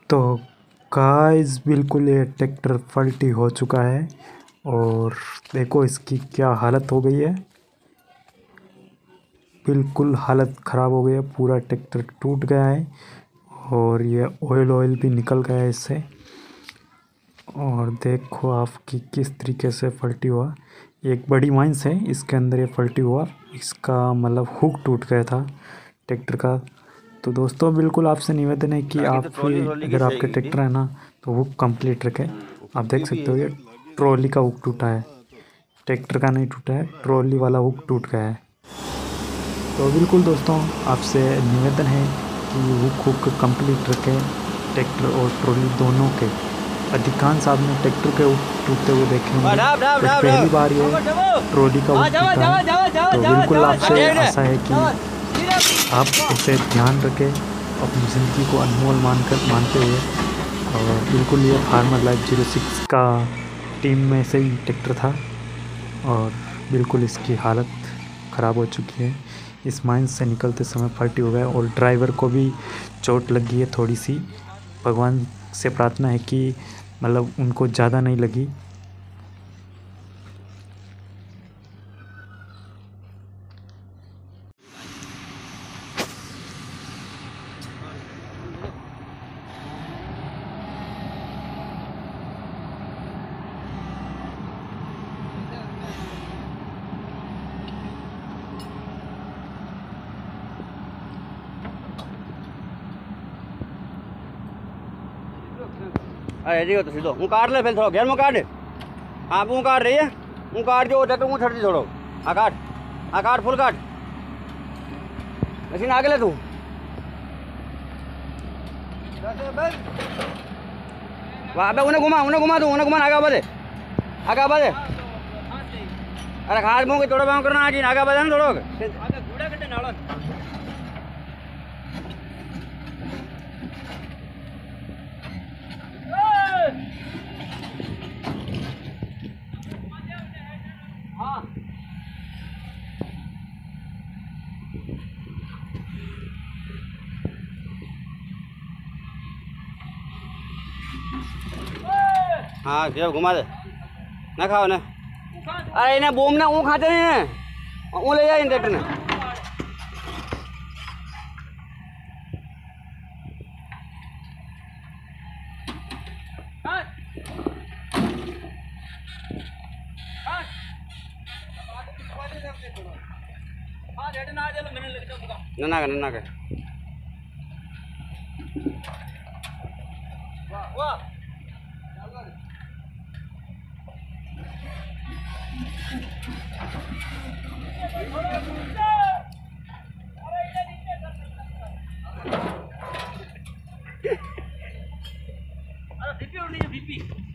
तो गाइस बिल्कुल ये ट्रैक्टर पलटी हो चुका है और देखो इसकी क्या हालत हो गई है। बिल्कुल हालत ख़राब हो गई है, पूरा ट्रैक्टर टूट गया है और ये ऑयल भी निकल गया है इससे। और देखो आपकी किस तरीके से पलटी हुआ। एक बड़ी माइंस है, इसके अंदर ये पलटी हुआ, इसका मतलब हुक टूट गया था ट्रैक्टर का। तो दोस्तों बिल्कुल आपसे निवेदन है कि आप अगर आपके ट्रैक्टर है ना तो हुक कंप्लीट रखें। आप देख सकते हो ये ट्रॉली का हुक टूटा है, ट्रैक्टर का नहीं टूटा है, ट्रॉली वाला हुक टूट गया है। तो बिल्कुल दोस्तों आपसे निवेदन है कि हुक कंप्लीट रखें ट्रैक्टर और ट्रॉली दोनों के। अधिकांश आपने ट्रैक्टर के हुक टूटते हुए देखे होंगे, तो पहली बार ये ट्रॉली का हुक टूटा है। तो बिल्कुल आपसे आशा है कि आप इसे ध्यान रखें अपनी ज़िंदगी को अनमोल मानते हुए। और बिल्कुल ये फार्मर लाइफ 06 का टीम में से ही ट्रैक्टर था और बिल्कुल इसकी हालत ख़राब हो चुकी है। इस माइंस से निकलते समय पलटी हो गया और ड्राइवर को भी चोट लगी है थोड़ी सी। भगवान से प्रार्थना है कि मतलब उनको ज़्यादा नहीं लगी। अरे तो सीधो काट ले, फिर थोड़ा घेर में काट। हाँ मुँह काट रही है, मुँह काट जो होता है तो मुँह छट दी थोड़ो। हाँ काट फुल काट। मशीन आगे ले तू। वहाँ पे उन्हें घुमा तू, उन्हें घुमा आगे बढ़े। अरे खास मुँह के थोड़ा बाम करना आज आगे बढ़े ना थोड़ा। हाँ जब घुमा दे ना खाओ ना। अरे इन्हें बोम ना वो खाते नहीं ना, वो ले जाए इन ट्रैक्टर ने। नन्ना के अरे बीपी